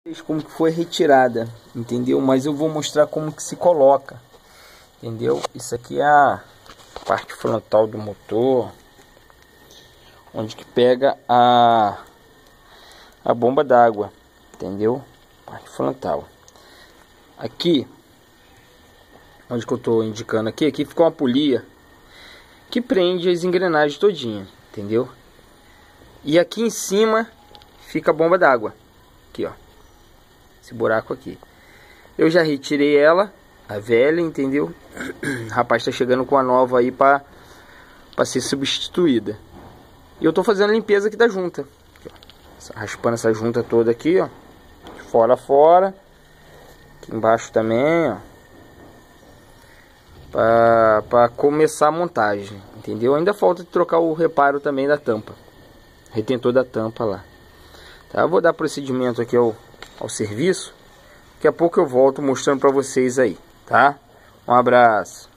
Como que foi retirada, entendeu? Mas eu vou mostrar como que se coloca, entendeu? Isso aqui é a parte frontal do motor, onde que pega a bomba d'água, entendeu? Parte frontal. Aqui, onde que eu tô indicando aqui fica uma polia que prende as engrenagens todinha, entendeu? E aqui em cima fica a bomba d'água, aqui ó, esse buraco aqui. Eu já retirei ela, a velha, entendeu? O rapaz tá chegando com a nova aí para ser substituída. E eu tô fazendo a limpeza aqui da junta, aqui, ó. Raspando essa junta toda aqui, ó, de fora a fora, aqui embaixo também, ó, para começar a montagem, entendeu? Ainda falta trocar o reparo também da tampa, retentor da tampa lá, tá? Eu vou dar procedimento aqui ao serviço. Daqui a pouco eu volto mostrando para vocês aí, tá? Um abraço.